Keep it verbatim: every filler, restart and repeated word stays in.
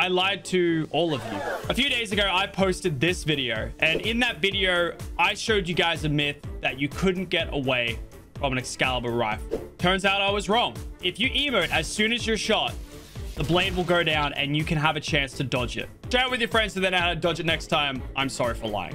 I lied to all of you. A few days ago, I posted this video, and in that video, I showed you guys a myth that you couldn't get away from an Excalibur rifle. Turns out I was wrong. If you emote as soon as you're shot, the blade will go down and you can have a chance to dodge it. Share it with your friends so they know how to dodge it next time. I'm sorry for lying.